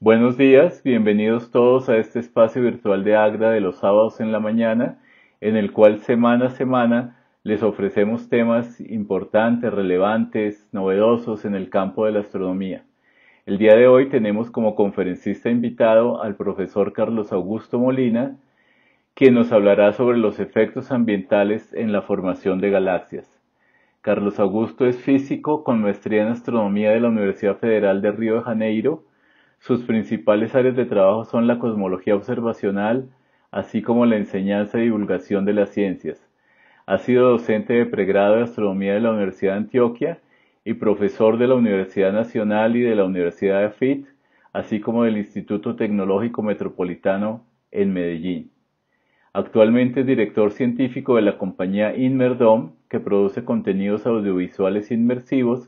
Buenos días, bienvenidos todos a este espacio virtual de AGDA de los sábados en la mañana, en el cual semana a semana les ofrecemos temas importantes, relevantes, novedosos en el campo de la astronomía. El día de hoy tenemos como conferencista invitado al profesor Carlos Augusto Molina, quien nos hablará sobre los efectos ambientales en la formación de galaxias. Carlos Augusto es físico con maestría en astronomía de la Universidad Federal de Río de Janeiro. Sus principales áreas de trabajo son la cosmología observacional, así como la enseñanza y divulgación de las ciencias. Ha sido docente de pregrado de astronomía de la Universidad de Antioquia y profesor de la Universidad Nacional y de la Universidad de AFIT, así como del Instituto Tecnológico Metropolitano en Medellín. Actualmente es director científico de la compañía Inmerdom, que produce contenidos audiovisuales inmersivos,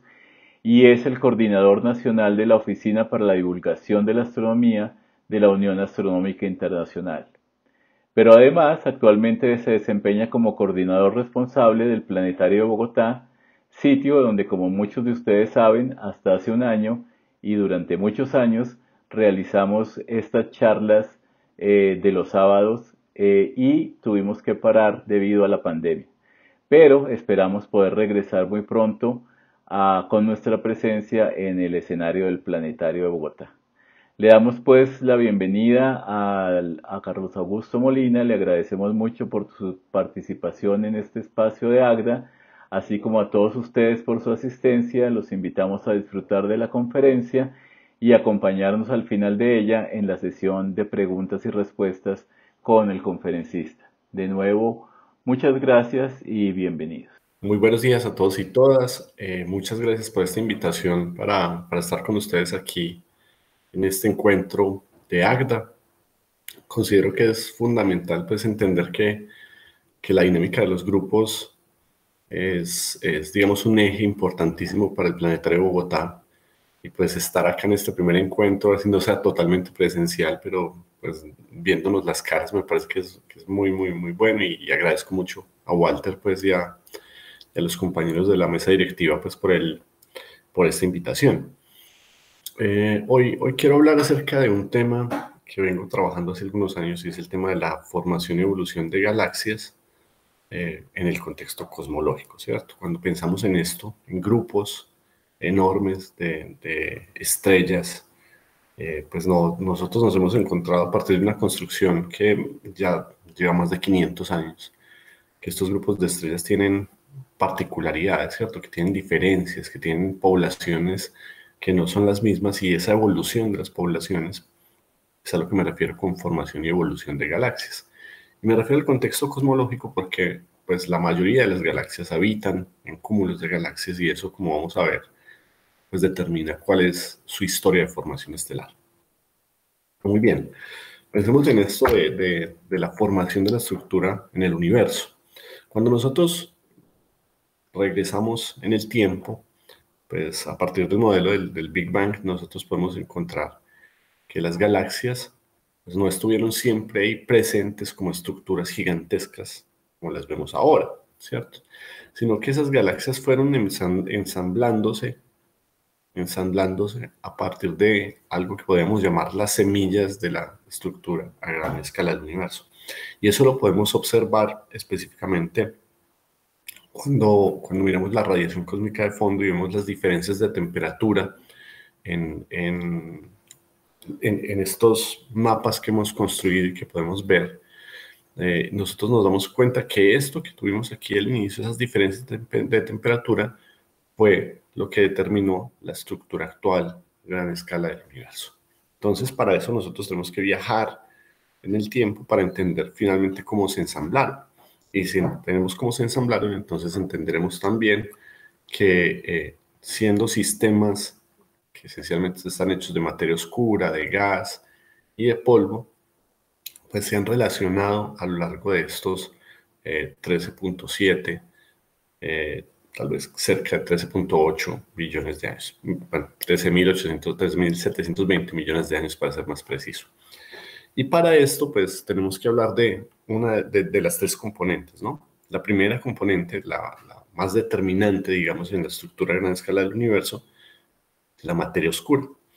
y es el coordinador nacional de la Oficina para la Divulgación de la Astronomía de la Unión Astronómica Internacional. Pero además, actualmente se desempeña como coordinador responsable del Planetario de Bogotá, sitio donde, como muchos de ustedes saben, hasta hace un año y durante muchos años realizamos estas charlas de los sábados y tuvimos que parar debido a la pandemia. Pero esperamos poder regresar muy pronto con nuestra presencia en el escenario del Planetario de Bogotá. Le damos pues la bienvenida a Carlos Augusto Molina, le agradecemos mucho por su participación en este espacio de AGDA, así como a todos ustedes por su asistencia. Los invitamos a disfrutar de la conferencia y acompañarnos al final de ella en la sesión de preguntas y respuestas con el conferencista. De nuevo, muchas gracias y bienvenidos. Muy buenos días a todos y todas. Muchas gracias por esta invitación para estar con ustedes aquí en este encuentro de AGDA. Considero que es fundamental pues entender que la dinámica de los grupos es, digamos, un eje importantísimo para el Planetario de Bogotá. Y pues estar acá en este primer encuentro, así no sea totalmente presencial, pero pues viéndonos las caras me parece que es muy bueno y agradezco mucho a Walter pues y a los compañeros de la mesa directiva pues por esta invitación. Hoy quiero hablar acerca de un tema que vengo trabajando hace algunos años y es el tema de la formación y evolución de galaxias en el contexto cosmológico, ¿cierto? Cuando pensamos en esto, en grupos enormes de estrellas, pues no, nosotros nos hemos encontrado a partir de una construcción que ya lleva más de 500 años, que estos grupos de estrellas tienen particularidades, ¿cierto? Que tienen diferencias, que tienen poblaciones que no son las mismas y esa evolución de las poblaciones es a lo que me refiero con formación y evolución de galaxias. Y me refiero al contexto cosmológico porque pues la mayoría de las galaxias habitan en cúmulos de galaxias y eso, como vamos a ver, pues determina cuál es su historia de formación estelar. Muy bien, pensemos en esto de la formación de la estructura en el universo. Cuando nosotros regresamos en el tiempo, pues a partir del modelo del Big Bang, nosotros podemos encontrar que las galaxias pues, no estuvieron siempre ahí presentes como estructuras gigantescas como las vemos ahora, ¿cierto? Sino que esas galaxias fueron ensamblándose a partir de algo que podemos llamar las semillas de la estructura a gran escala del universo. Y eso lo podemos observar específicamente cuando miramos la radiación cósmica de fondo y vemos las diferencias de temperatura en, en, en estos mapas que hemos construido y que podemos ver, nosotros nos damos cuenta que esto que tuvimos aquí al inicio, esas diferencias de temperatura, fue lo que determinó la estructura actual a gran escala del universo. Entonces, para eso nosotros tenemos que viajar en el tiempo para entender finalmente cómo se ensamblaron. Y si entendemos cómo se ensamblaron, entonces entenderemos también que siendo sistemas que esencialmente están hechos de materia oscura, de gas y de polvo, pues se han relacionado a lo largo de estos 13.7, tal vez cerca de 13.8 billones de años. Bueno, 13.720 millones de años para ser más preciso. Y para esto, pues tenemos que hablar de una de las tres componentes, ¿no? La primera componente, la más determinante, digamos, en la estructura a gran escala del universo, es la materia oscura.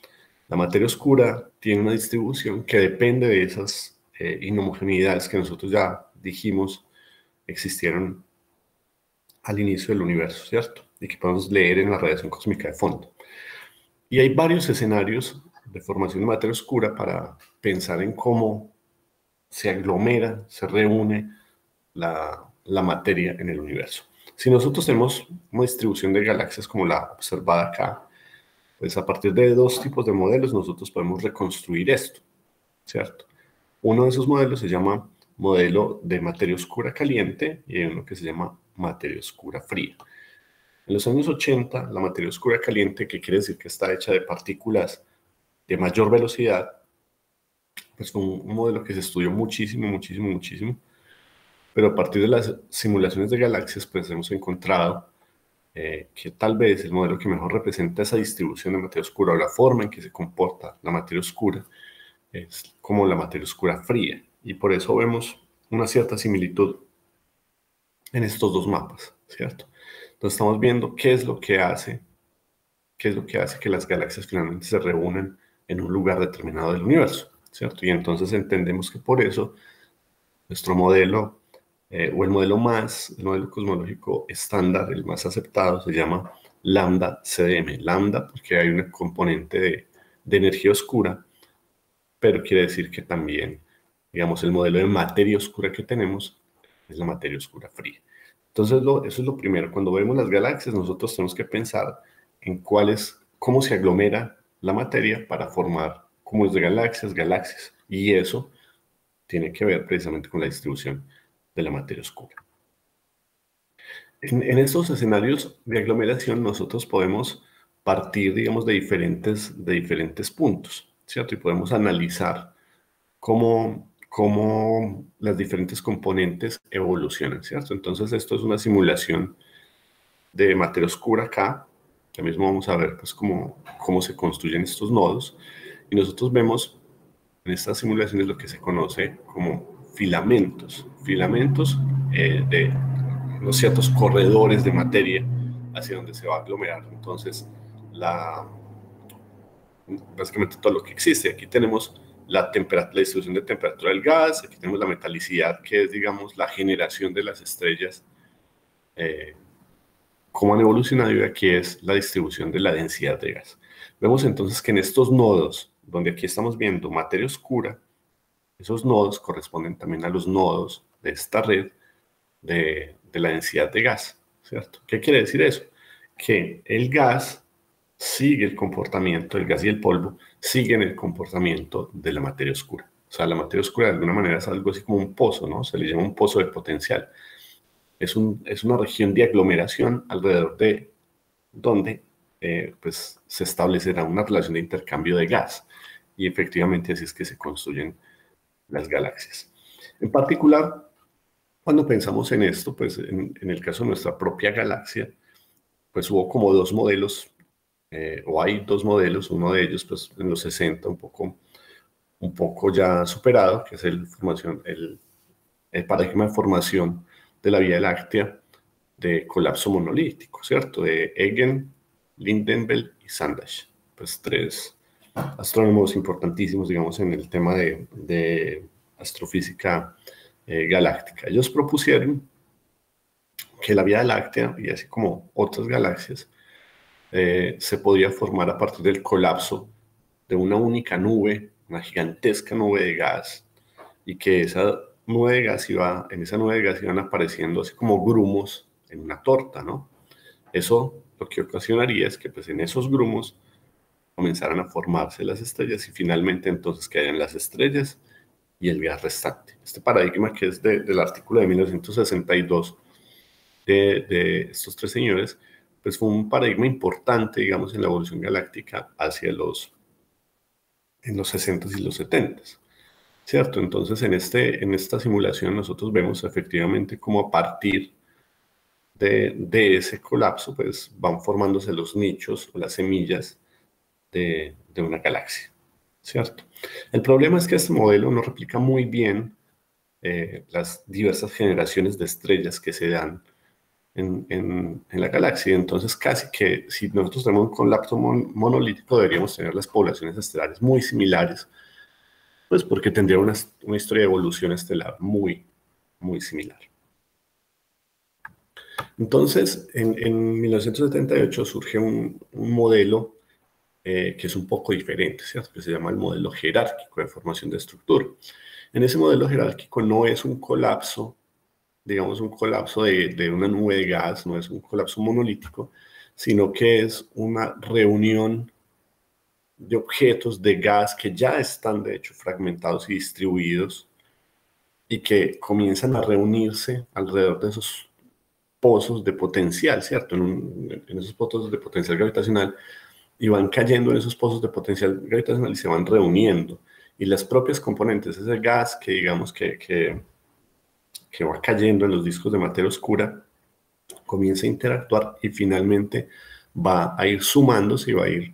La materia oscura tiene una distribución que depende de esas inhomogeneidades que nosotros ya dijimos existieron al inicio del universo, ¿cierto? Y que podemos leer en la radiación cósmica de fondo. Y hay varios escenarios de formación de materia oscura para pensar en cómo se aglomera, se reúne la materia en el universo. Si nosotros tenemos una distribución de galaxias como la observada acá, pues a partir de dos tipos de modelos nosotros podemos reconstruir esto, ¿cierto? Uno de esos modelos se llama modelo de materia oscura caliente y hay uno que se llama materia oscura fría. En los años 80, la materia oscura caliente, que quiere decir que está hecha de partículas de mayor velocidad, pues fue un modelo que se estudió muchísimo, muchísimo, muchísimo, pero a partir de las simulaciones de galaxias, pues hemos encontrado que tal vez el modelo que mejor representa esa distribución de materia oscura o la forma en que se comporta la materia oscura es como la materia oscura fría. Y por eso vemos una cierta similitud en estos dos mapas, ¿cierto? Entonces estamos viendo qué es lo que hace que las galaxias finalmente se reúnan en un lugar determinado del universo, ¿cierto? Y entonces entendemos que por eso nuestro modelo, o el modelo cosmológico estándar, el más aceptado, se llama lambda CDM. Lambda porque hay una componente de energía oscura, pero quiere decir que también, digamos, el modelo de materia oscura que tenemos es la materia oscura fría. Entonces, eso es lo primero. Cuando vemos las galaxias, nosotros tenemos que pensar en cómo se aglomera la materia para formar cúmulos de galaxias, galaxias. Y eso tiene que ver precisamente con la distribución de la materia oscura. En estos escenarios de aglomeración, nosotros podemos partir, digamos, de diferentes puntos, ¿cierto? Y podemos analizar cómo las diferentes componentes evolucionan, ¿cierto? Entonces, esto es una simulación de materia oscura acá. Ya mismo vamos a ver pues, cómo se construyen estos nodos. Y nosotros vemos en estas simulaciones lo que se conoce como filamentos. Filamentos de unos ciertos corredores de materia hacia donde se va a aglomerar. Entonces, básicamente todo lo que existe. Aquí tenemos la distribución de temperatura del gas, aquí tenemos la metalicidad, que es, digamos, la generación de las estrellas, cómo han evolucionado, y aquí es la distribución de la densidad de gas. Vemos entonces que en estos nodos, donde aquí estamos viendo materia oscura, esos nodos corresponden también a los nodos de esta red de la densidad de gas, ¿cierto? ¿Qué quiere decir eso? Que el gas sigue el comportamiento, el gas y el polvo siguen el comportamiento de la materia oscura. O sea, la materia oscura de alguna manera es algo así como un pozo, ¿no? Se le llama un pozo de potencial. Es una región de aglomeración alrededor de donde pues, se establecerá una relación de intercambio de gas. Y efectivamente así es que se construyen las galaxias. En particular, cuando pensamos en esto, pues en el caso de nuestra propia galaxia, pues hubo como dos modelos, o hay dos modelos, uno de ellos pues en los 60, un poco ya superado, que es el paradigma de formación de la Vía Láctea de colapso monolítico, ¿cierto? De Egan, Lindenbell y Sandage, pues tres astrónomos importantísimos, digamos, en el tema de astrofísica galáctica. Ellos propusieron que la Vía Láctea, y así como otras galaxias, se podía formar a partir del colapso de una única nube, una gigantesca nube de gas, y que esa nube de gas en esa nube de gas iban apareciendo así como grumos en una torta, ¿no? Eso lo que ocasionaría es que pues en esos grumos comenzaran a formarse las estrellas y finalmente entonces quedarían las estrellas y el gas restante. Este paradigma que es del artículo de 1962 de estos tres señores, pues fue un paradigma importante, digamos, en la evolución galáctica en los 60s y los 70s, ¿cierto? Entonces, en esta simulación nosotros vemos efectivamente cómo a partir de ese colapso, pues van formándose los nichos o las semillas de una galaxia, ¿cierto? El problema es que este modelo no replica muy bien las diversas generaciones de estrellas que se dan en la galaxia. Entonces, casi que si nosotros tenemos un colapso monolítico, deberíamos tener las poblaciones estelares muy similares, pues porque tendría una historia de evolución estelar muy, muy similar. Entonces, en 1978 surge un modelo que es un poco diferente, ¿cierto? Que se llama el modelo jerárquico de formación de estructura. En ese modelo jerárquico no es un colapso, digamos, un colapso de una nube de gas, no es un colapso monolítico, sino que es una reunión de objetos de gas que ya están, de hecho, fragmentados y distribuidos y que comienzan a reunirse alrededor de esos pozos de potencial, ¿cierto? En esos pozos de potencial gravitacional y van cayendo en esos pozos de potencial gravitacional y se van reuniendo. Y las propias componentes, ese gas que digamos que va cayendo en los discos de materia oscura, comienza a interactuar y finalmente va a ir sumándose y va a ir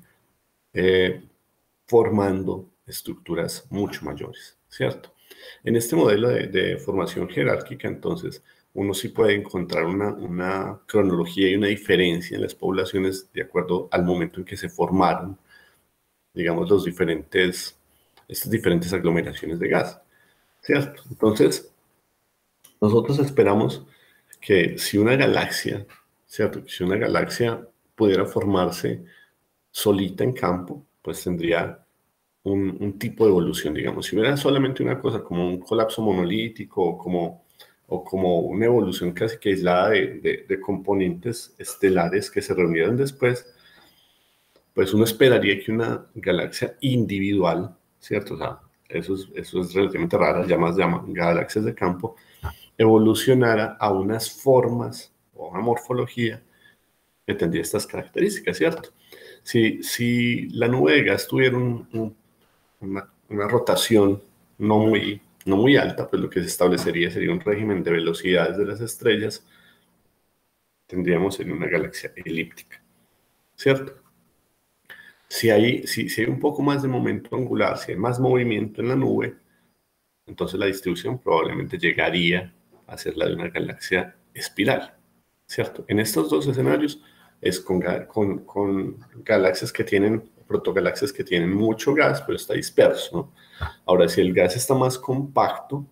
formando estructuras mucho mayores, ¿cierto? En este modelo de formación jerárquica, entonces, uno sí puede encontrar una cronología y una diferencia en las poblaciones de acuerdo al momento en que se formaron, digamos, estas diferentes aglomeraciones de gas, ¿cierto? Entonces, nosotros esperamos que si una galaxia, ¿cierto? Si una galaxia pudiera formarse solita en campo, pues tendría un tipo de evolución, digamos. Si hubiera solamente una cosa como un colapso monolítico o como una evolución casi que aislada de componentes estelares que se reunieron después, pues uno esperaría que una galaxia individual, ¿cierto? O sea, eso es relativamente raro, llaman galaxias de campo, evolucionara a unas formas o una morfología que tendría estas características, ¿cierto? Si la nube de gas tuviera una rotación no muy alta, pues lo que se establecería sería un régimen de velocidades de las estrellas, tendríamos en una galaxia elíptica, ¿cierto? Si hay un poco más de momento angular, si hay más movimiento en la nube, entonces la distribución probablemente llegaría a ser la de una galaxia espiral, ¿cierto? En estos dos escenarios es con galaxias que tienen, protogalaxias que tienen mucho gas, pero está disperso, ¿no? Ahora, si el gas está más compacto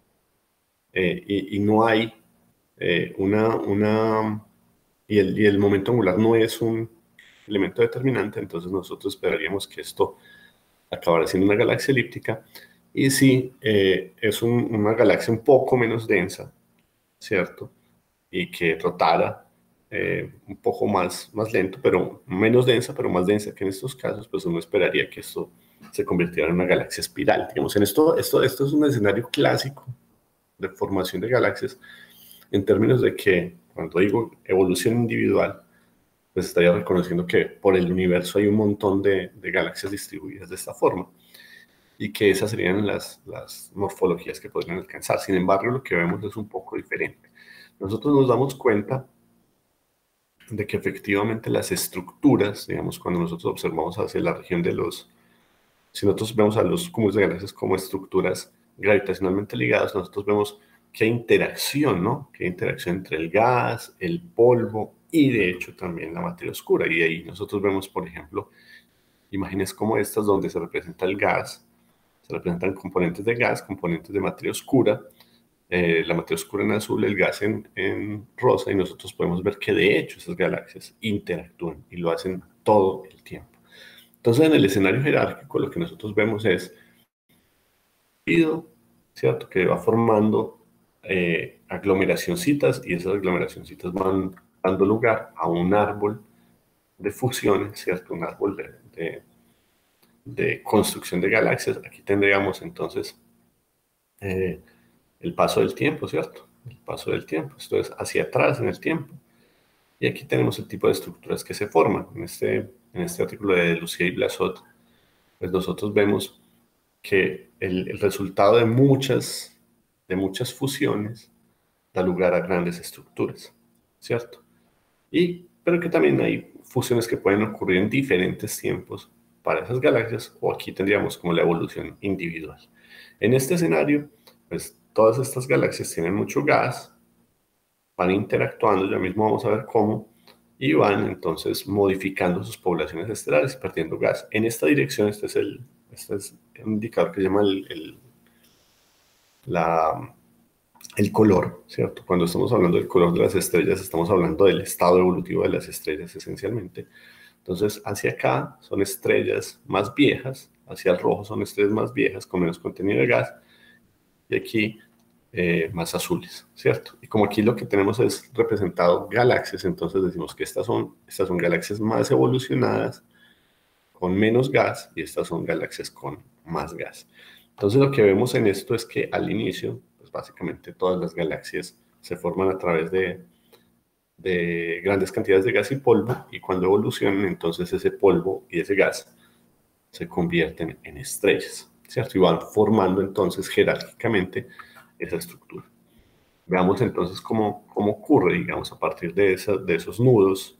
y no hay y el momento angular no es un elemento determinante, entonces nosotros esperaríamos que esto acabara siendo una galaxia elíptica. Y si es una galaxia un poco menos densa, ¿cierto? Y que rotara un poco más lento, pero menos densa, pero más densa que en estos casos, pues uno esperaría que esto se convirtiera en una galaxia espiral. Digamos, esto es un escenario clásico de formación de galaxias en términos de que, cuando digo evolución individual, pues estaría reconociendo que por el universo hay un montón de galaxias distribuidas de esta forma y que esas serían las morfologías que podrían alcanzar. Sin embargo, lo que vemos es un poco diferente. Nosotros nos damos cuenta de que efectivamente las estructuras, digamos, cuando nosotros observamos hacia la región si nosotros vemos a los cúmulos de galaxias como estructuras gravitacionalmente ligadas, nosotros vemos que hay interacción, ¿no? Que hay interacción entre el gas, el polvo y de hecho también la materia oscura. Y ahí nosotros vemos, por ejemplo, imágenes como estas donde se representa el gas, se representan componentes de gas, componentes de materia oscura, la materia oscura en azul, el gas en rosa, y nosotros podemos ver que de hecho esas galaxias interactúan y lo hacen todo el tiempo. Entonces, en el escenario jerárquico, lo que nosotros vemos es ¿cierto? Que va formando aglomeracioncitas y esas aglomeracioncitas van dando lugar a un árbol de fusiones, ¿cierto? Un árbol de construcción de galaxias. Aquí tendríamos entonces el paso del tiempo, ¿cierto? El paso del tiempo. Esto es hacia atrás en el tiempo. Y aquí tenemos el tipo de estructuras que se forman. En este artículo de Lucia y Blasot, pues nosotros vemos que el resultado de muchas fusiones da lugar a grandes estructuras, ¿cierto? Pero que también hay fusiones que pueden ocurrir en diferentes tiempos para esas galaxias, o aquí tendríamos como la evolución individual. En este escenario, pues todas estas galaxias tienen mucho gas, van interactuando, ya mismo vamos a ver cómo, y van entonces modificando sus poblaciones estelares, perdiendo gas. En esta dirección, este es un indicador que se llama la, el color, ¿cierto? Cuando estamos hablando del color de las estrellas, estamos hablando del estado evolutivo de las estrellas esencialmente. Entonces, hacia acá son estrellas más viejas, hacia el rojo son estrellas más viejas con menos contenido de gas, y aquí más azules, ¿cierto? Y como aquí lo que tenemos es representado galaxias, entonces decimos que estas son galaxias más evolucionadas, con menos gas, y estas son galaxias con más gas. Entonces lo que vemos en esto es que al inicio, pues básicamente todas las galaxias se forman a través de grandes cantidades de gas y polvo, y cuando evolucionan, entonces ese polvo y ese gas se convierten en estrellas, ¿cierto? Y van formando entonces jerárquicamente esa estructura. Veamos entonces cómo ocurre, digamos, a partir de esos nudos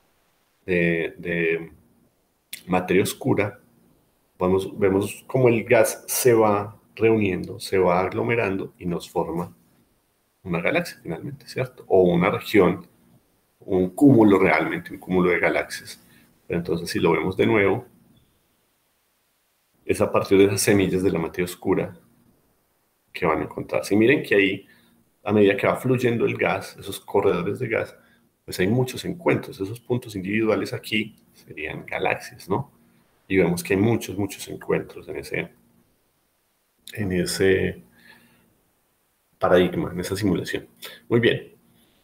de materia oscura. Vemos cómo el gas se va reuniendo, se va aglomerando y nos forma una galaxia finalmente, ¿cierto? O una región, un cúmulo realmente, un cúmulo de galaxias. Pero entonces si lo vemos de nuevo, es a partir de esas semillas de la materia oscura que van a encontrarse. Y miren que ahí, a medida que va fluyendo el gas, esos corredores de gas, pues hay muchos encuentros. Esos puntos individuales aquí serían galaxias, ¿no? Y vemos que hay muchos encuentros en ese paradigma, en esa simulación. Muy bien.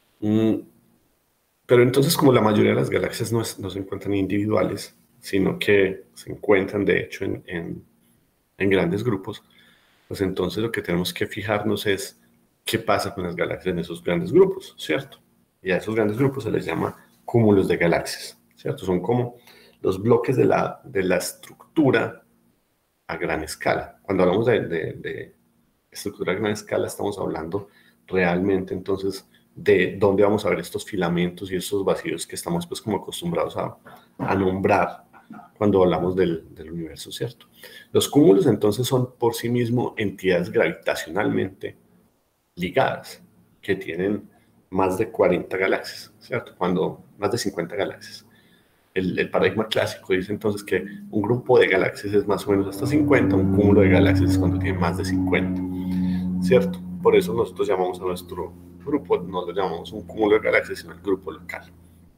Pero entonces, como la mayoría de las galaxias no se encuentran individuales, sino que se encuentran, de hecho, en grandes grupos, pues entonces lo que tenemos que fijarnos es qué pasa con las galaxias en esos grandes grupos, ¿cierto? Y a esos grandes grupos se les llama cúmulos de galaxias, ¿cierto? Son como los bloques de la estructura a gran escala. Cuando hablamos de estructura a gran escala, estamos hablando realmente entonces de dónde vamos a ver estos filamentos y estos vacíos que estamos pues como acostumbrados a nombrar cuando hablamos del universo, ¿cierto? Los cúmulos entonces son por sí mismos entidades gravitacionalmente ligadas que tienen más de 40 galaxias, ¿cierto? Cuando más de 50 galaxias. El paradigma clásico dice entonces que un grupo de galaxias es más o menos hasta 50, un cúmulo de galaxias es cuando tiene más de 50, ¿cierto? Por eso nosotros llamamos a nuestro grupo, no lo llamamos un cúmulo de galaxias, sino el grupo local.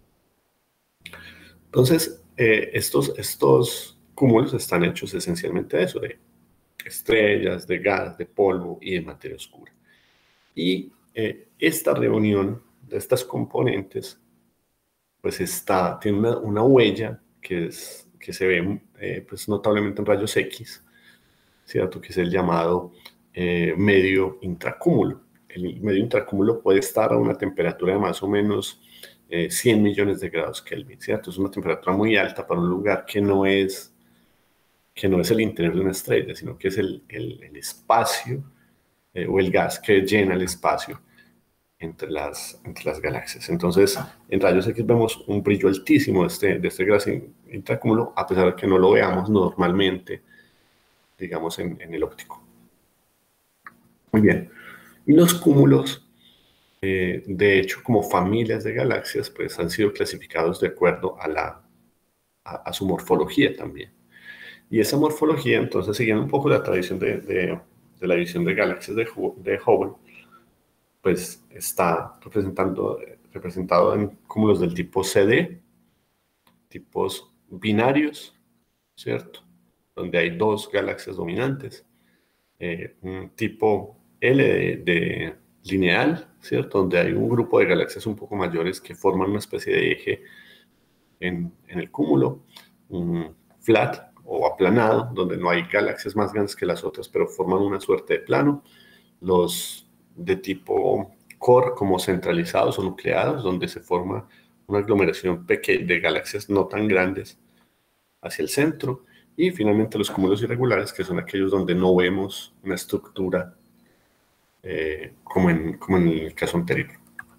Entonces, estos cúmulos están hechos esencialmente de eso, de estrellas, de gas, de polvo y de materia oscura. Y esta reunión de estas componentes, pues tiene una huella que se ve pues notablemente en rayos X, ¿cierto? Que es el llamado medio intracúmulo. El medio intracúmulo puede estar a una temperatura de más o menos 100 millones de grados Kelvin, ¿cierto? Es una temperatura muy alta para un lugar que no es el interior de una estrella, sino que es el espacio o el gas que llena el espacio entre las galaxias. Entonces, en rayos X vemos un brillo altísimo de este gas intracúmulo, a pesar de que no lo veamos normalmente, digamos, en el óptico. Muy bien. Y los cúmulos, de hecho, como familias de galaxias, pues han sido clasificados de acuerdo a su morfología también. Y esa morfología, entonces, siguiendo un poco la tradición de la división de galaxias de Hubble, pues está representado en cúmulos del tipo CD, tipos binarios, ¿cierto? Donde hay dos galaxias dominantes, un tipo L de lineal, ¿cierto? Donde hay un grupo de galaxias un poco mayores que forman una especie de eje en el cúmulo, un flat o aplanado, donde no hay galaxias más grandes que las otras, pero forman una suerte de plano. Los de tipo core, como centralizados o nucleados, donde se forma una aglomeración de galaxias no tan grandes hacia el centro. Y finalmente los cúmulos irregulares, que son aquellos donde no vemos una estructura como en el caso anterior.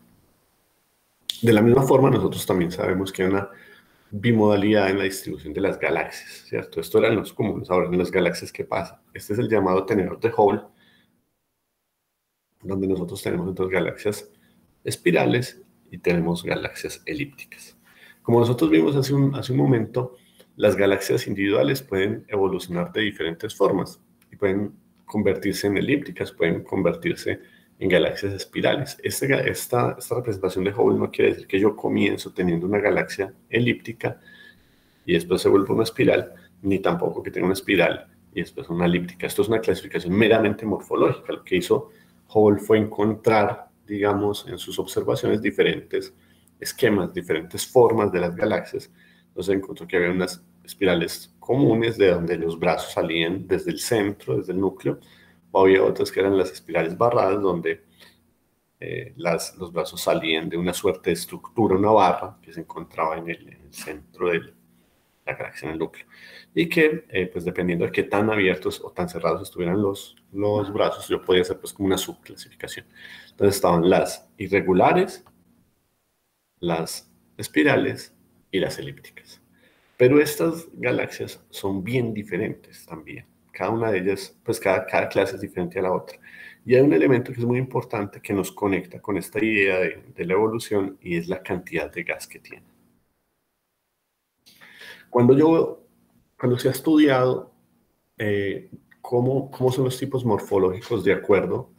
De la misma forma, nosotros también sabemos que hay una bimodalidad en la distribución de las galaxias, ¿cierto? Esto eran los cúmulos, ahora en las galaxias, ¿qué pasa? Este es el llamado tenedor de Hubble, donde nosotros tenemos entonces galaxias espirales y tenemos galaxias elípticas. Como nosotros vimos hace un momento, las galaxias individuales pueden evolucionar de diferentes formas y pueden convertirse en elípticas, pueden convertirse en galaxias espirales. Esta representación de Hubble no quiere decir que yo comienzo teniendo una galaxia elíptica y después se vuelve una espiral, ni tampoco que tenga una espiral y después una elíptica. Esto es una clasificación meramente morfológica. Lo que hizo Hubble fue encontrar, digamos, en sus observaciones diferentes esquemas, diferentes formas de las galaxias. Entonces encontró que había unas espirales comunes de donde los brazos salían desde el centro, desde el núcleo, o había otras que eran las espirales barradas, donde los brazos salían de una suerte de estructura, una barra que se encontraba en el centro de la galaxia, en el núcleo. Y que, pues dependiendo de qué tan abiertos o tan cerrados estuvieran los brazos, yo podía hacer pues como una subclasificación. Entonces estaban las irregulares, las espirales y las elípticas. Pero estas galaxias son bien diferentes también. Cada una de ellas, pues cada clase es diferente a la otra. Y hay un elemento que es muy importante que nos conecta con esta idea de la evolución y es la cantidad de gas que tiene. Cuando se ha estudiado cómo son los tipos morfológicos de acuerdo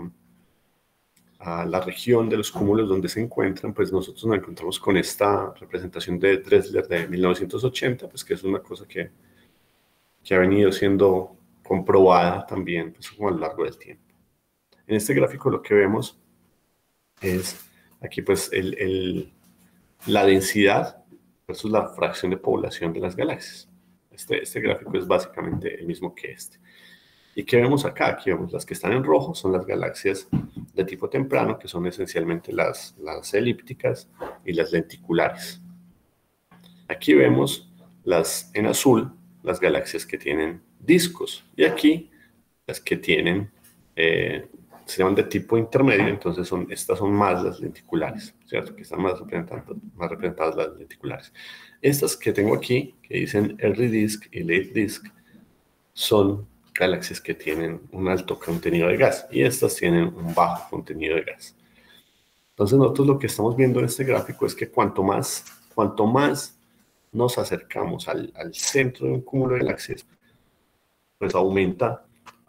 a la región de los cúmulos donde se encuentran, pues nosotros nos encontramos con esta representación de Dressler de 1980, pues que es una cosa que ha venido siendo comprobada también pues, como a lo largo del tiempo. En este gráfico lo que vemos es aquí pues la densidad versus la fracción de población de las galaxias. Este gráfico es básicamente el mismo que este. ¿Y qué vemos acá? Aquí vemos las que están en rojo, son las galaxias de tipo temprano, que son esencialmente las elípticas y las lenticulares. Aquí vemos en azul las galaxias que tienen discos y aquí las que tienen, se llaman de tipo intermedio, entonces estas son más las lenticulares, ¿cierto? Que están más representadas las lenticulares. Estas que tengo aquí, que dicen early disk y late disk, son galaxias que tienen un alto contenido de gas y estas tienen un bajo contenido de gas. Entonces nosotros lo que estamos viendo en este gráfico es que cuanto más nos acercamos al centro de un cúmulo de galaxias, pues aumenta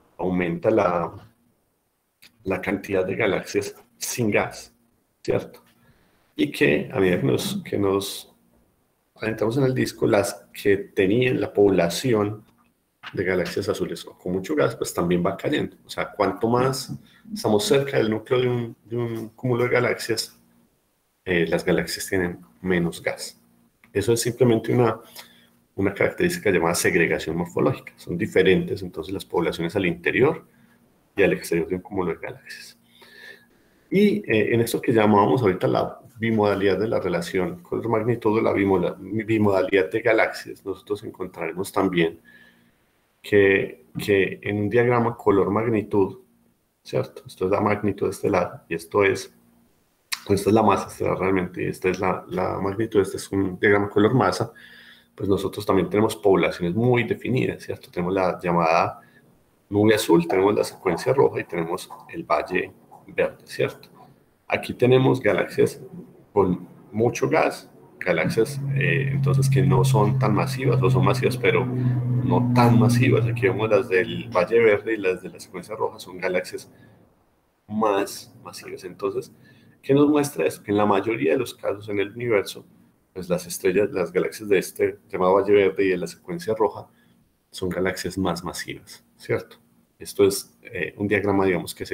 la cantidad de galaxias sin gas, ¿cierto? Y que a medida que nos adentramos en el disco, las que tenían la población de galaxias azules o con mucho gas, pues también va cayendo. O sea, cuanto más estamos cerca del núcleo de un cúmulo de galaxias, las galaxias tienen menos gas. Eso es simplemente una característica llamada segregación morfológica. Son diferentes entonces las poblaciones al interior y al exterior de un cúmulo de galaxias. Y en esto que llamábamos ahorita la bimodalidad de la relación color-magnitud o la bimodalidad de galaxias, nosotros encontraremos también que en un diagrama color-magnitud, ¿cierto? Esto es la magnitud estelar y esta es la masa estelar realmente, y esta es la magnitud, este es un diagrama color-masa, pues nosotros también tenemos poblaciones muy definidas, ¿cierto? Tenemos la llamada nube azul, tenemos la secuencia roja y tenemos el valle verde, ¿cierto? Aquí tenemos galaxias con mucho gas, galaxias entonces que no son tan masivas o son masivas pero no tan masivas. Aquí vemos las del valle verde y las de la secuencia roja son galaxias más masivas. Entonces, ¿qué nos muestra eso? Que en la mayoría de los casos en el universo, pues las estrellas, las galaxias de este llamado valle verde y de la secuencia roja son galaxias más masivas, ¿cierto? Esto es un diagrama, digamos, que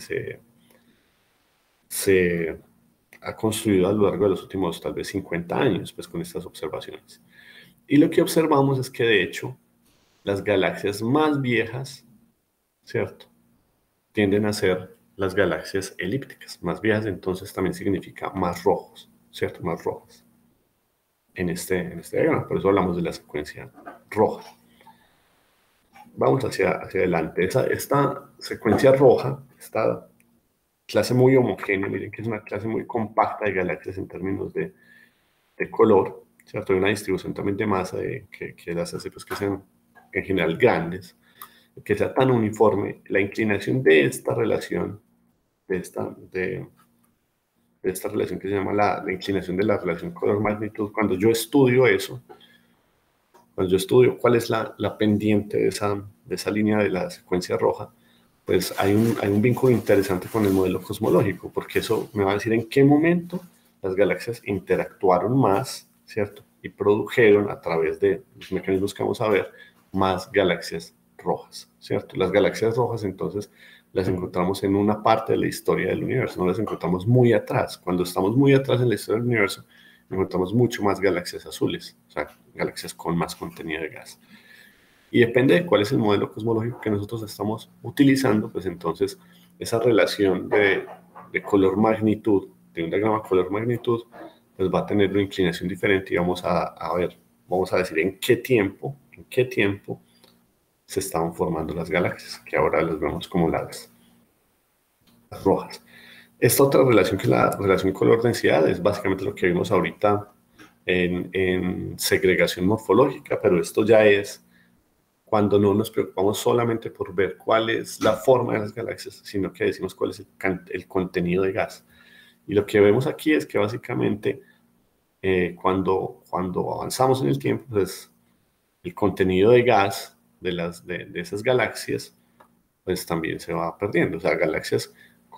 se ha construido a lo largo de los últimos tal vez 50 años, pues con estas observaciones. Y lo que observamos es que de hecho las galaxias más viejas, ¿cierto? Tienden a ser las galaxias elípticas. Más viejas entonces también significa más rojos, ¿cierto? Más rojas en este diagrama. Por eso hablamos de la secuencia roja. Vamos hacia adelante. Esta secuencia roja, esta clase muy homogénea, miren que es una clase muy compacta de galaxias en términos de color, ¿cierto? Hay una distribución también de masa que las hace pues, que sean en general grandes, que sea tan uniforme. La inclinación de esta relación, de esta relación que se llama la inclinación de la relación color-magnitud. Cuando yo estudio eso, cuando yo estudio cuál es la pendiente de esa línea de la secuencia roja, pues hay un vínculo interesante con el modelo cosmológico, porque eso me va a decir en qué momento las galaxias interactuaron más, ¿cierto? Y produjeron a través de los mecanismos que vamos a ver más galaxias rojas, ¿cierto? Las galaxias rojas entonces las encontramos en una parte de la historia del universo, no las encontramos muy atrás. Cuando estamos muy atrás en la historia del universo, encontramos mucho más galaxias azules, o sea, galaxias con más contenido de gas. Y depende de cuál es el modelo cosmológico que nosotros estamos utilizando, pues entonces esa relación de color-magnitud, de un diagrama color-magnitud, pues va a tener una inclinación diferente y vamos a ver, vamos a decir en qué tiempo se estaban formando las galaxias, que ahora las vemos como las rojas. Esta otra relación, que es la relación color-densidad, es básicamente lo que vimos ahorita en segregación morfológica, pero esto ya es cuando no nos preocupamos solamente por ver cuál es la forma de las galaxias, sino que decimos cuál es el contenido de gas. Y lo que vemos aquí es que básicamente cuando avanzamos en el tiempo, pues el contenido de gas de esas galaxias, pues también se va perdiendo. O sea, galaxias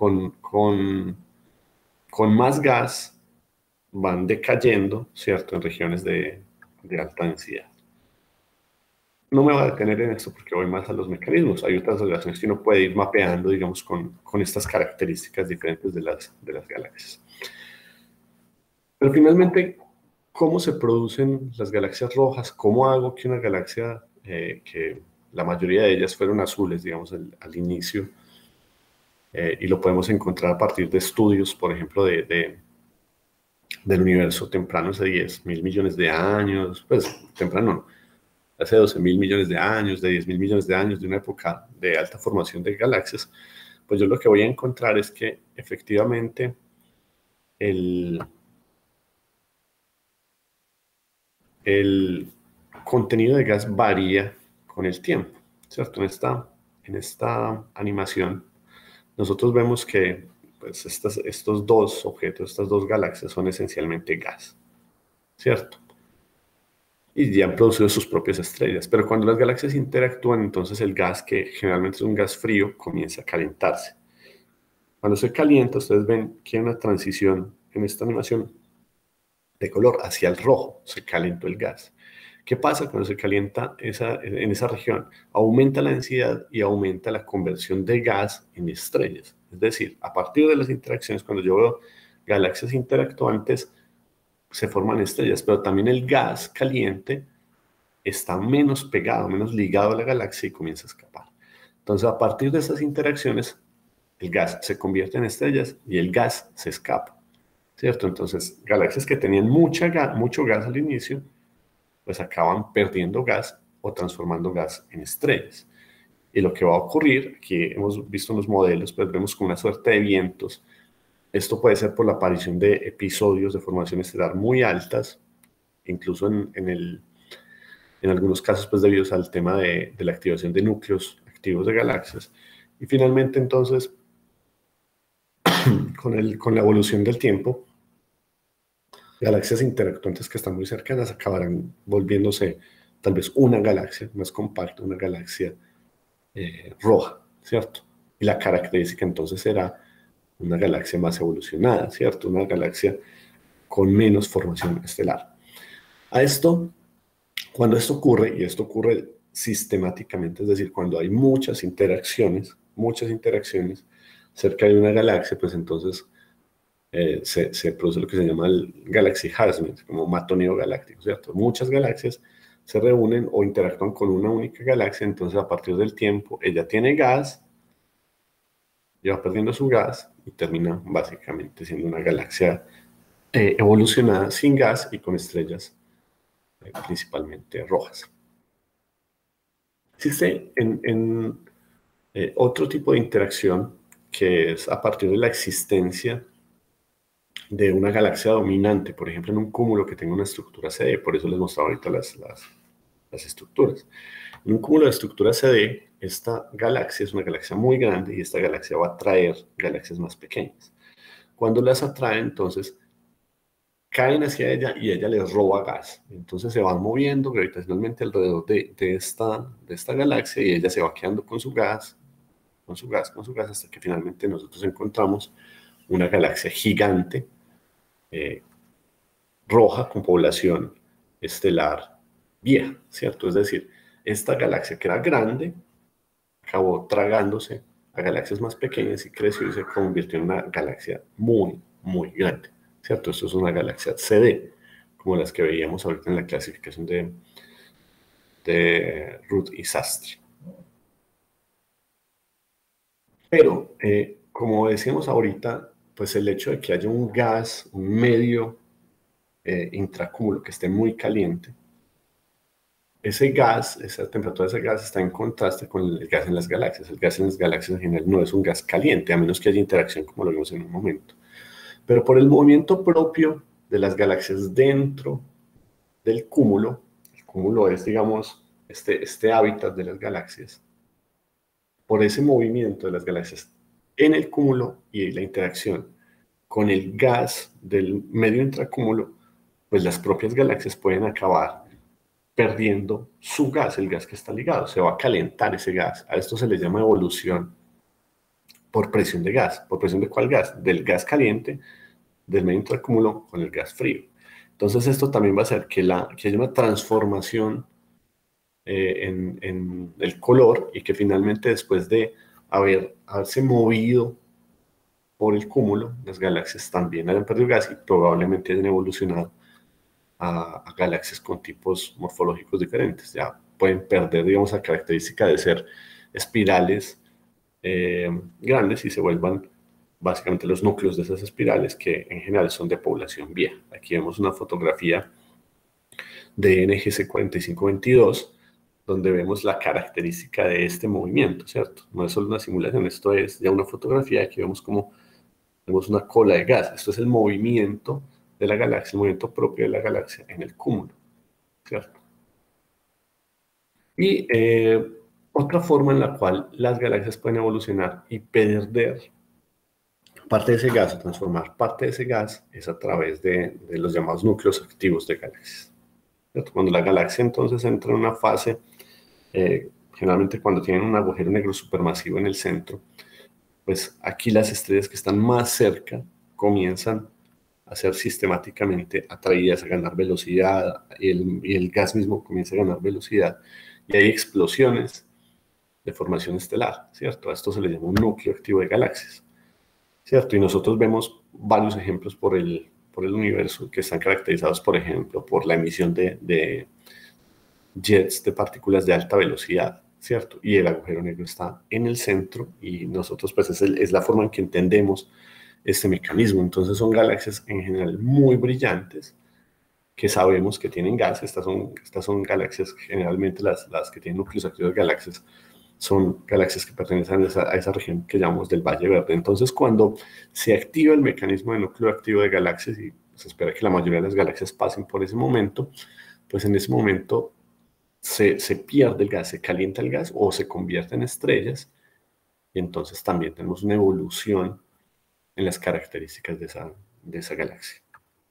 con más gas van decayendo, ¿cierto? En regiones de alta densidad. No me voy a detener en esto porque voy más a los mecanismos. Hay otras relaciones que uno puede ir mapeando, digamos, con estas características diferentes de las galaxias. Pero finalmente, ¿cómo se producen las galaxias rojas? ¿Cómo hago que una galaxia, que la mayoría de ellas fueron azules, digamos, al inicio, y lo podemos encontrar a partir de estudios, por ejemplo, del universo temprano, hace 10.000 millones de años, pues temprano no, hace 12.000 millones de años, de 10.000 millones de años, de una época de alta formación de galaxias, pues yo lo que voy a encontrar es que efectivamente el contenido de gas varía con el tiempo, ¿cierto? En esta animación, nosotros vemos que pues, estos dos objetos, estas dos galaxias son esencialmente gas, ¿cierto? Y ya han producido sus propias estrellas. Pero cuando las galaxias interactúan, entonces el gas, que generalmente es un gas frío, comienza a calentarse. Cuando se calienta, ustedes ven que hay una transición en esta animación de color hacia el rojo, se calentó el gas. ¿Qué pasa cuando se calienta en esa región? Aumenta la densidad y aumenta la conversión de gas en estrellas. Es decir, a partir de las interacciones, cuando yo veo galaxias interactuantes, se forman estrellas, pero también el gas caliente está menos pegado, menos ligado a la galaxia y comienza a escapar. Entonces, a partir de esas interacciones, el gas se convierte en estrellas y el gas se escapa, ¿cierto? Entonces, galaxias que tenían mucho gas al inicio, pues acaban perdiendo gas o transformando gas en estrellas. Y lo que va a ocurrir, aquí hemos visto en los modelos, pues vemos como una suerte de vientos. Esto puede ser por la aparición de episodios de formación estelar muy altas, incluso en algunos casos, pues debido al tema de la activación de núcleos activos de galaxias. Y finalmente, entonces, con la evolución del tiempo, galaxias interactuantes que están muy cercanas acabarán volviéndose tal vez una galaxia más compacta, una galaxia roja, ¿cierto? Y la característica entonces será una galaxia más evolucionada, ¿cierto? Una galaxia con menos formación estelar. A esto, cuando esto ocurre, y esto ocurre sistemáticamente, es decir, cuando hay muchas interacciones cerca de una galaxia, pues entonces se produce lo que se llama el Galaxy Harassment, como matoneo galáctico, ¿cierto? Muchas galaxias se reúnen o interactúan con una única galaxia, entonces a partir del tiempo ella tiene gas, y va perdiendo su gas y termina básicamente siendo una galaxia evolucionada sin gas y con estrellas principalmente rojas. Existe otro tipo de interacción que es a partir de la existencia de una galaxia dominante, por ejemplo, en un cúmulo que tenga una estructura CD, por eso les mostraba ahorita las estructuras. En un cúmulo de estructura CD, esta galaxia es una galaxia muy grande y esta galaxia va a atraer galaxias más pequeñas. Cuando las atrae, entonces caen hacia ella y ella les roba gas. Entonces se van moviendo gravitacionalmente alrededor de esta galaxia y ella se va quedando con su gas, con su gas, con su gas, hasta que finalmente nosotros encontramos una galaxia gigante, eh, roja, con población estelar vieja, ¿cierto? Es decir, esta galaxia que era grande acabó tragándose a galaxias más pequeñas y creció y se convirtió en una galaxia muy, muy grande, ¿cierto? Esto es una galaxia CD, como las que veíamos ahorita en la clasificación de Ruth y Sastre. Pero, como decíamos ahorita, pues el hecho de que haya un gas, un medio intracúmulo que esté muy caliente, ese gas, esa temperatura de ese gas está en contraste con el gas en las galaxias. El gas en las galaxias en general no es un gas caliente, a menos que haya interacción como lo vimos en un momento. Pero por el movimiento propio de las galaxias dentro del cúmulo, el cúmulo es, digamos, este hábitat de las galaxias, por ese movimiento de las galaxias en el cúmulo y la interacción con el gas del medio intracúmulo, pues las propias galaxias pueden acabar perdiendo su gas, el gas que está ligado, se va a calentar ese gas. A esto se le llama evolución por presión de gas. ¿Por presión de cuál gas? Del gas caliente del medio intercúmulo con el gas frío. Entonces esto también va a hacer que haya una transformación en el color y que finalmente después de haberse movido por el cúmulo, las galaxias también hayan perdido gas y probablemente hayan evolucionado a galaxias con tipos morfológicos diferentes. Ya pueden perder, digamos, la característica de ser espirales grandes y se vuelvan básicamente los núcleos de esas espirales que en general son de población vieja. Aquí vemos una fotografía de NGC 4522 donde vemos la característica de este movimiento, ¿cierto? No es solo una simulación, esto es ya una fotografía. Aquí vemos como tenemos una cola de gas. Esto es el movimiento de la galaxia, el movimiento propio de la galaxia en el cúmulo, ¿cierto? Y otra forma en la cual las galaxias pueden evolucionar y perder parte de ese gas, o transformar parte de ese gas, es a través de los llamados núcleos activos de galaxias, ¿cierto? Cuando la galaxia entonces entra en una fase, generalmente cuando tienen un agujero negro supermasivo en el centro, pues aquí las estrellas que están más cerca comienzan a ser sistemáticamente atraídas a ganar velocidad y el gas mismo comienza a ganar velocidad y hay explosiones de formación estelar, ¿cierto? A esto se le llama un núcleo activo de galaxias, ¿cierto? Y nosotros vemos varios ejemplos por el universo que están caracterizados, por ejemplo, por la emisión de jets de partículas de alta velocidad, ¿cierto? Y el agujero negro está en el centro y nosotros, pues, es la forma en que entendemos este mecanismo. Entonces son galaxias en general muy brillantes que sabemos que tienen gas. Estas son galaxias, generalmente las que tienen núcleos activos de galaxias, son galaxias que pertenecen a esa región que llamamos del Valle Verde. Entonces, cuando se activa el mecanismo de núcleo activo de galaxias y se espera que la mayoría de las galaxias pasen por ese momento, pues en ese momento se pierde el gas, se calienta el gas o se convierte en estrellas y entonces también tenemos una evolución en las características de esa galaxia.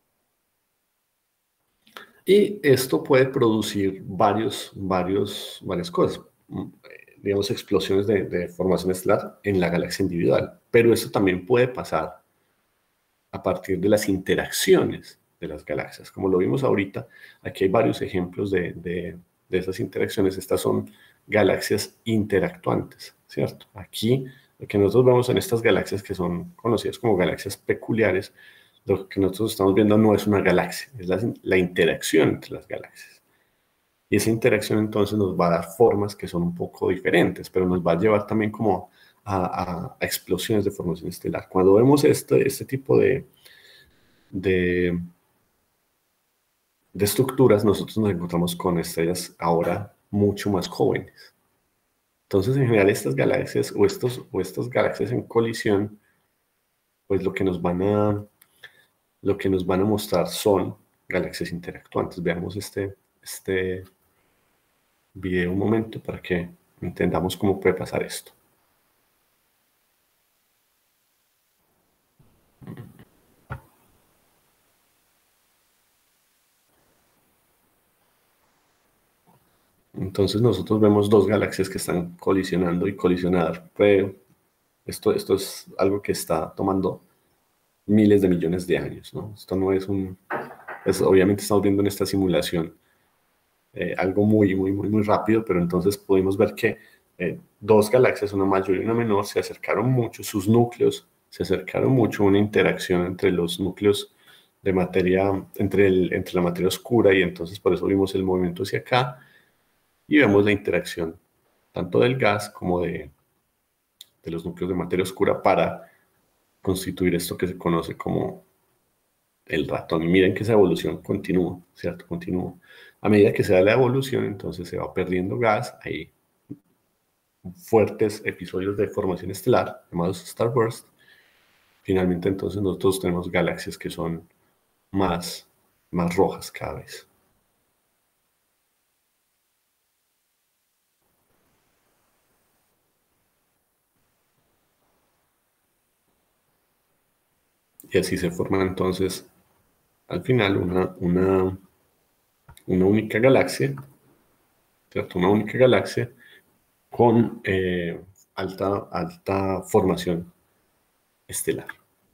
Y esto puede producir varias cosas, digamos, explosiones de formación estelar en la galaxia individual. Pero esto también puede pasar a partir de las interacciones de las galaxias. Como lo vimos ahorita, aquí hay varios ejemplos de esas interacciones. Estas son galaxias interactuantes, ¿cierto? Aquí, lo que nosotros vemos en estas galaxias que son conocidas como galaxias peculiares, lo que nosotros estamos viendo no es una galaxia, es la interacción entre las galaxias. Y esa interacción entonces nos va a dar formas que son un poco diferentes, pero nos va a llevar también como a explosiones de formación estelar. Cuando vemos este tipo de, de estructuras, nosotros nos encontramos con estrellas ahora mucho más jóvenes. Entonces, en general, estas galaxias o estas galaxias en colisión, pues lo que nos van a mostrar son galaxias interactuantes. Veamos este video un momento para que entendamos cómo puede pasar esto. Entonces nosotros vemos dos galaxias que están colisionando y colisionar. Pero esto es algo que está tomando miles de millones de años, ¿no? Esto no es obviamente estamos viendo en esta simulación algo muy rápido, pero entonces pudimos ver que dos galaxias, una mayor y una menor, se acercaron mucho, sus núcleos se acercaron mucho, una interacción entre los núcleos de materia, entre la materia oscura, y entonces por eso vimos el movimiento hacia acá, y vemos la interacción tanto del gas como de los núcleos de materia oscura para constituir esto que se conoce como el ratón. Y miren que esa evolución continúa, ¿cierto? Continúa. A medida que se da la evolución, entonces se va perdiendo gas, hay fuertes episodios de formación estelar, llamados starburst. Finalmente, entonces, nosotros tenemos galaxias que son más rojas cada vez. Y así se forman entonces, al final, una única galaxia, ¿cierto? Una única galaxia con alta formación estelar.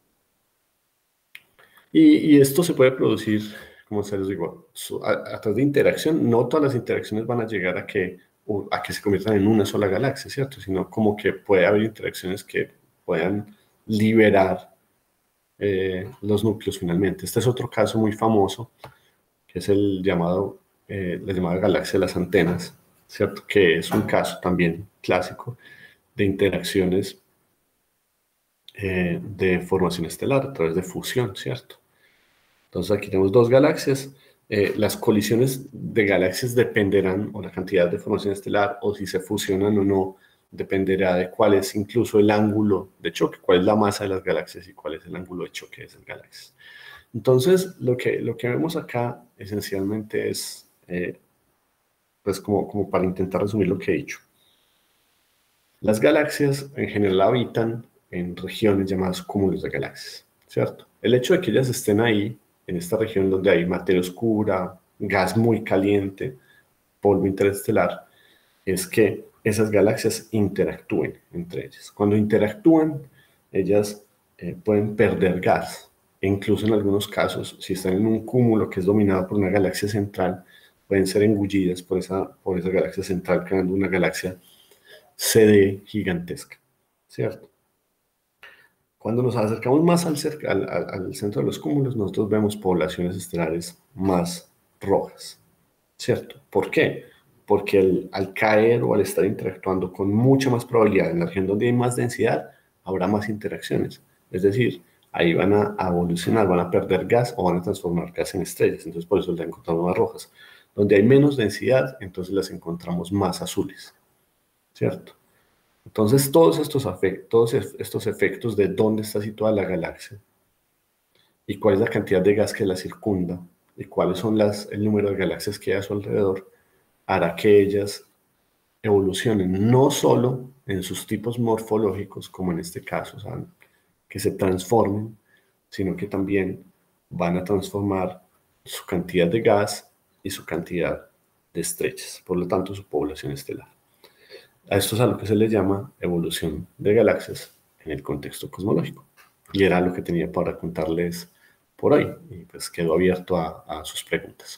Y esto se puede producir, como se les digo, a través de interacción. No todas las interacciones van a llegar a que se conviertan en una sola galaxia, ¿cierto? Sino como que puede haber interacciones que puedan liberar los núcleos finalmente. Este es otro caso muy famoso, que es la llamada galaxia de las antenas, ¿cierto? Que es un caso también clásico de interacciones de formación estelar a través de fusión, ¿cierto? Entonces aquí tenemos dos galaxias. Las colisiones de galaxias dependerán, o la cantidad de formación estelar, o si se fusionan o no, dependerá de cuál es incluso el ángulo de choque, cuál es la masa de las galaxias y cuál es el ángulo de choque de esas galaxias. Entonces, lo que vemos acá esencialmente es, pues como para intentar resumir lo que he dicho. Las galaxias en general habitan en regiones llamadas cúmulos de galaxias, ¿cierto? El hecho de que ellas estén ahí, en esta región donde hay materia oscura, gas muy caliente, polvo interestelar, es que esas galaxias interactúen entre ellas. Cuando interactúan, ellas pueden perder gas. E incluso en algunos casos, si están en un cúmulo que es dominado por una galaxia central, pueden ser engullidas por esa galaxia central, creando una galaxia CD gigantesca, ¿cierto? Cuando nos acercamos más al centro de los cúmulos, nosotros vemos poblaciones estelares más rojas, ¿cierto? ¿Por qué? Porque al caer o al estar interactuando con mucha más probabilidad en la región donde hay más densidad, habrá más interacciones. Es decir, ahí van a evolucionar, van a perder gas o van a transformar gas en estrellas. Entonces, por eso las encontramos más rojas. Donde hay menos densidad, entonces las encontramos más azules, ¿cierto? Entonces, todos estos efectos de dónde está situada la galaxia y cuál es la cantidad de gas que la circunda y cuáles son el número de galaxias que hay a su alrededor, hará que ellas evolucionen no solo en sus tipos morfológicos, como en este caso, o sea, que se transformen, sino que también van a transformar su cantidad de gas y su cantidad de estrellas, por lo tanto, su población estelar. A esto es a lo que se le llama evolución de galaxias en el contexto cosmológico. Y era lo que tenía para contarles por hoy. Y pues quedo abierto a sus preguntas.